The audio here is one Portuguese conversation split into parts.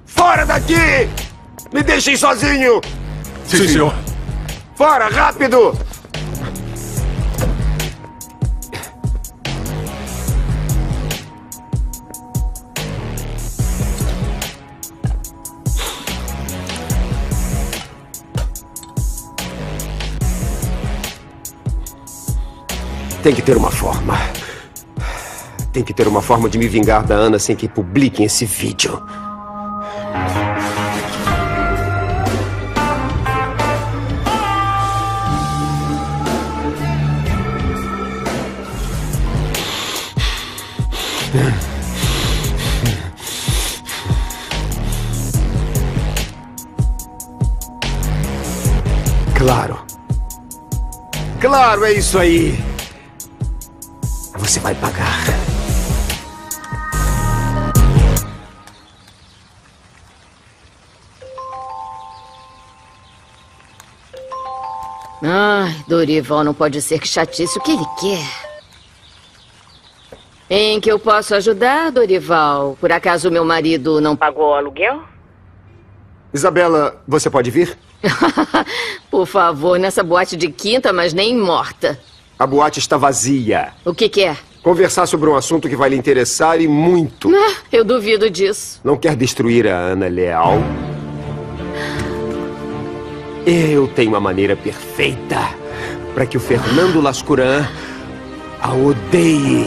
Fora daqui! Me deixem sozinho! Sim, senhor. Fora, rápido! Tem que ter uma forma. Tem que ter uma forma de me vingar da Ana sem que publiquem esse vídeo. Claro. Claro, é isso aí. Você vai pagar. Ai, Dorival não pode ser que chatice o que ele quer. Em que eu posso ajudar, Dorival? Por acaso meu marido não pagou o aluguel? Isabela, você pode vir? Por favor, nessa boate de quinta, mas nem morta. A boate está vazia. O que é? Conversar sobre um assunto que vai lhe interessar e muito. Eu duvido disso. Não quer destruir a Ana Leal? Eu tenho a maneira perfeita para que o Fernando Lascuran a odeie.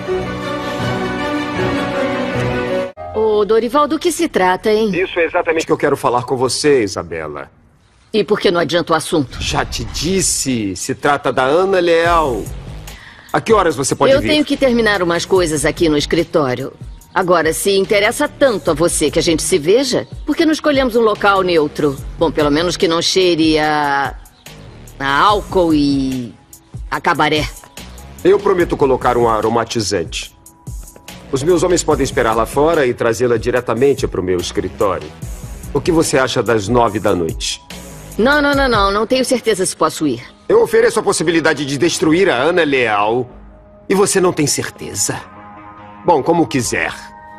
Ô, Dorival, do que se trata, hein? Isso é exatamente o que eu quero falar com você, Isabela. E por que não adianta o assunto? Já te disse, se trata da Ana Leal. A que horas você pode vir? Eu tenho que terminar umas coisas aqui no escritório. Agora, se interessa tanto a você que a gente se veja, por que não escolhemos um local neutro? Bom, pelo menos que não cheire a álcool e a cabaré. Eu prometo colocar um aromatizante. Os meus homens podem esperar lá fora e trazê-la diretamente para o meu escritório. O que você acha das 9 da noite? Não tenho certeza se posso ir. Eu ofereço a possibilidade de destruir a Ana Leal. E você não tem certeza. Bom, como quiser.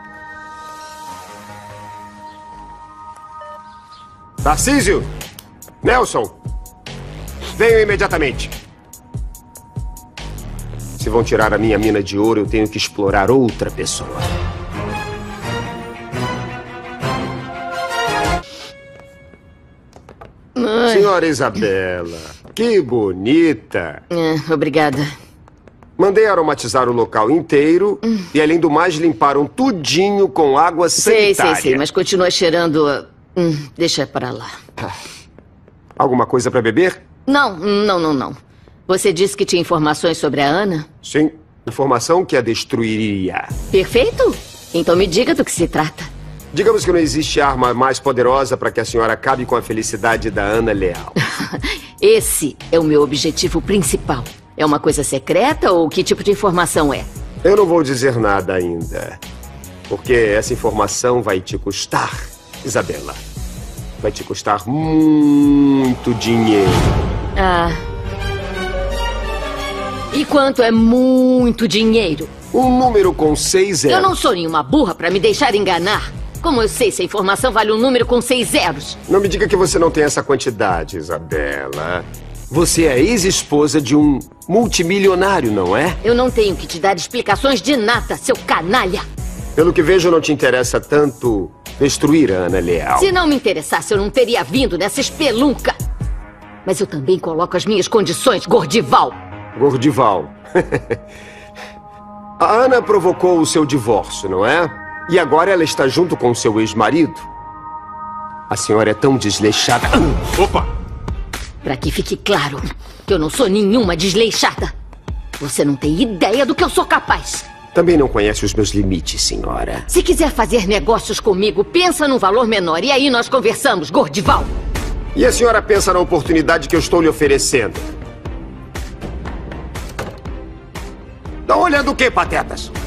Tarcísio! Nelson! Venham imediatamente. Se vão tirar a minha mina de ouro, eu tenho que explorar outra pessoa. Ai. Senhora Isabela, que bonita. Obrigada. Mandei aromatizar o local inteiro e, além do mais, limparam tudinho com água sanitária. Sei, mas continua cheirando... deixa pra lá. Alguma coisa pra beber? Não. Você disse que tinha informações sobre a Ana? Sim, informação que a destruiria. Perfeito. Então me diga do que se trata. Digamos que não existe arma mais poderosa para que a senhora acabe com a felicidade da Ana Leal. Esse é o meu objetivo principal. É uma coisa secreta ou que tipo de informação é? Eu não vou dizer nada ainda. Porque essa informação vai te custar, Isabela. Vai te custar muito dinheiro. E quanto é muito dinheiro? Um número com 6 zeros. Eu não sou nenhuma burra para me deixar enganar. Como eu sei se a informação vale um número com 6 zeros? Não me diga que você não tem essa quantidade, Isabela. Você é ex-esposa de um multimilionário, não é? Eu não tenho que te dar explicações de nada, seu canalha. Pelo que vejo, não te interessa tanto destruir a Ana Leal. Se não me interessasse, eu não teria vindo nessa espelunca. Mas eu também coloco as minhas condições, Gordival. Gordival. A Ana provocou o seu divórcio, não é? E agora ela está junto com o seu ex-marido. A senhora é tão desleixada. Opa! Pra que fique claro que eu não sou nenhuma desleixada. Você não tem ideia do que eu sou capaz. Também não conhece os meus limites, senhora. Se quiser fazer negócios comigo, pensa num valor menor. E aí nós conversamos, Gordival. E a senhora pensa na oportunidade que eu estou lhe oferecendo? Estão olhando o quê, patetas?